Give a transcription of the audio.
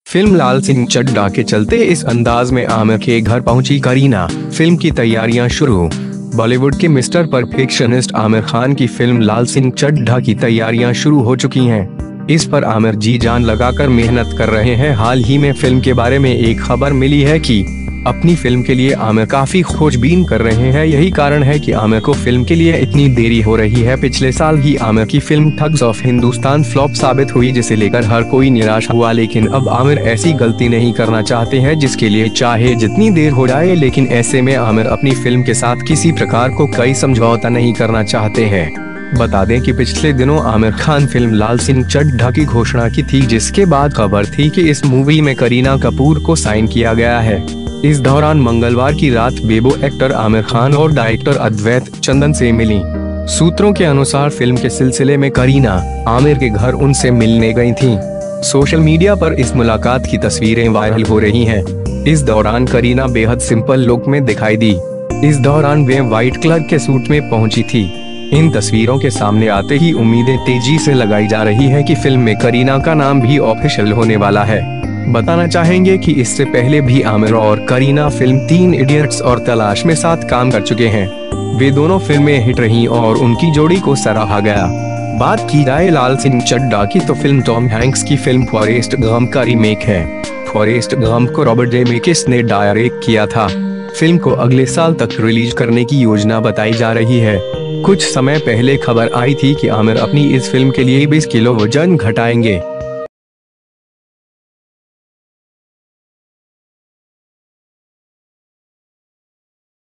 Film Laal Singh Chadha के चलते इस अंदाज में आमिर के घर पहुंची करीना। फिल्म की तैयारियां शुरू। बॉलीवुड के मिस्टर परफेक्शनिस्ट आमिर खान की फिल्म लाल सिंह चड्ढा की तैयारियां शुरू हो चुकी हैं। इस पर आमिर जी जान लगाकर मेहनत कर रहे हैं। हाल ही में फिल्म के बारे में एक खबर मिली है कि अपनी फिल्म के लिए आमिर काफी खोजबीन कर रहे हैं। यही कारण है कि आमिर को फिल्म के लिए इतनी देरी हो रही है। पिछले साल ही आमिर की film thugs of Hindustan flop साबित हुई, जिसे लेकर हर कोई निराश हुआ। लेकिन अब आमिर ऐसी गलती नहीं करना चाहते हैं जिसके लिए चाहे जितनी देर हो जाए। लेकिन ऐसे में आमिर अपनी फिल्म के साथ किसी प्रकार को कोई समझौता नहीं करना चाहते हैं। बता दें कि पिछले दिनों आमिर खान फिल्म लाल सिंह चड्ढा की घोषणा की थी, जिसके बाद खबर थी कि इस मूवी में करीना कपूर को साइन किया गया है। इस दौरान मंगलवार की रात बेबो एक्टर आमिर खान और डायरेक्टर अद्वैत चंदन से मिली। सूत्रों के अनुसार फिल्म के सिलसिले में करीना आमिर के घर उनसे मिलने गई थीं। सोशल मीडिया पर इस मुलाकात की तस्वीरें वायरल हो रही हैं। इस दौरान करीना बेहद सिंपल लुक में दिखाई दी। इस दौरान वे व्हाइट कलर के सूट में पहुंची थी। इन तस्वीरों के सामने आते ही उम्मीदें तेजी से लगाई जा रही है कि फिल्म में करीना का नाम भी ऑफिशियल होने वाला है। बताना चाहेंगे कि इससे पहले भी आमिर और करीना फिल्म 3 इडियट्स और तलाश में साथ काम कर चुके हैं। वे दोनों फिल्में हिट रहीं और उनकी जोड़ी को सराहा गया। बात की जाए लाल सिंह चड्ढा की तो फिल्म टॉम हैंक्स की फिल्म फॉरेस्ट गंप का रीमेक है। फॉरेस्ट गंप को रॉबर्ट जेमेकिस ने डायरेक्ट किया था। फिल्म को अगले साल तक रिलीज करने की योजना बताई जा रही है। कुछ समय पहले खबर आई थी कि आमिर अपनी इस फिल्म के लिए 20 किलो वजन घटाएंगे।